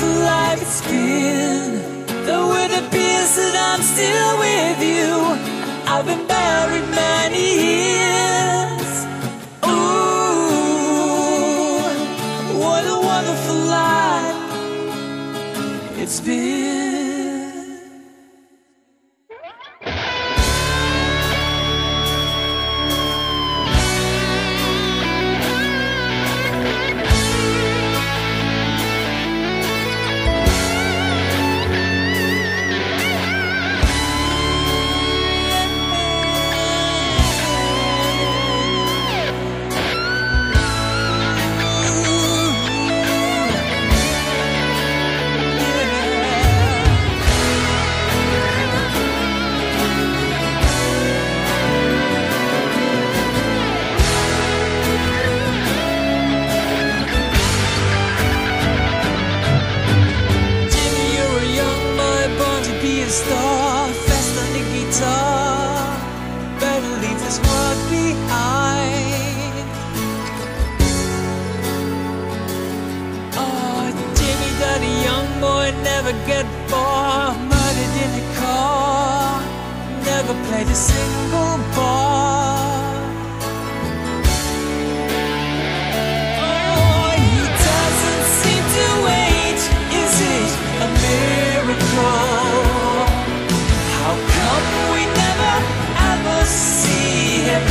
wonderful life it's been. Though it appears that I'm still with you, I've been married many years. Ooh, what a wonderful life it's been. Star, fast on the guitar, better leave this world behind. Oh, Jimmy, that a young boy never get bored, murdered in a car, never played a single bar. Oh, he doesn't seem to age, is it a miracle? How come we never ever see him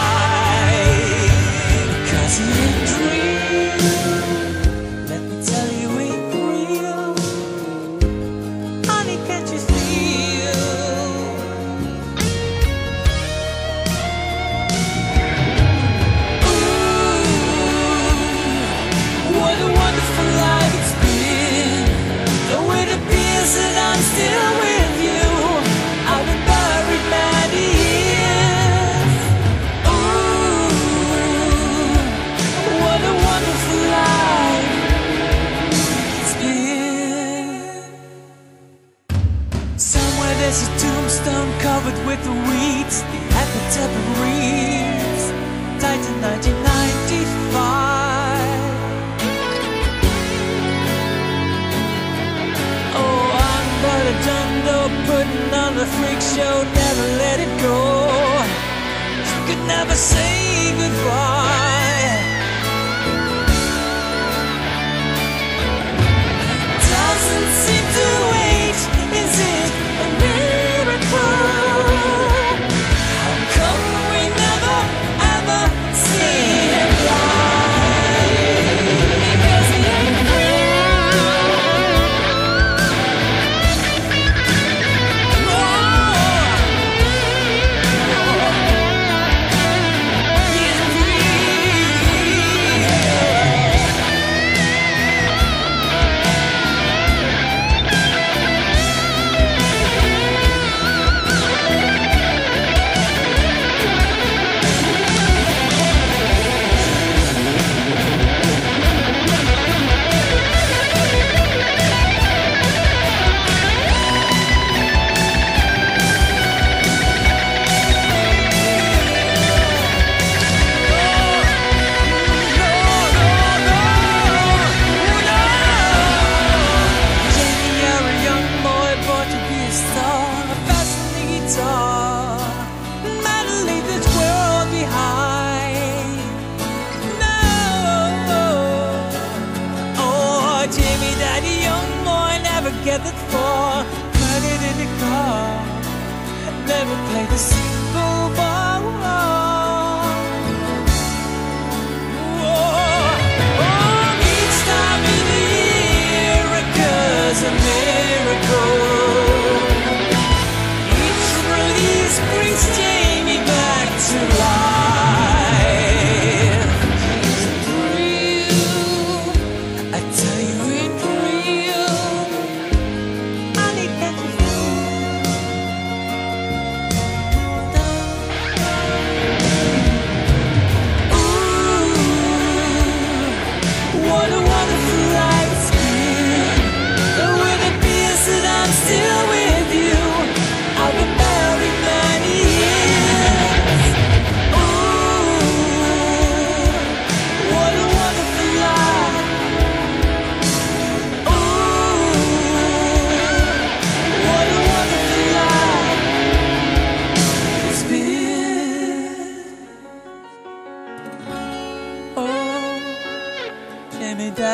live? 'Cause he ain't real. Let me tell you, ain't real. Honey, can't you feel? Ooh, what a wonderful life it's been. Though it appears that I'm still with you, I've been married many years. Ooh, what a wonderful life it's been. Somewhere there's a tombstone covered with the weeds. The epitaph reads, died in 1995. Oh, I'm but a John Doe putting on the freak show, never let it go. You could never say goodbye. Doesn't seem to age, is it a miracle? How come we never ever see him live? Because he ain't real.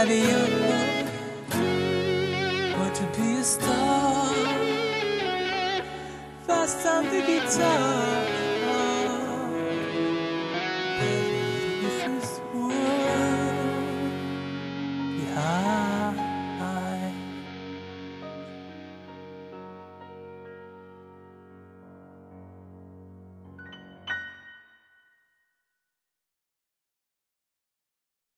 radio, or to be a star. Fast on the guitar.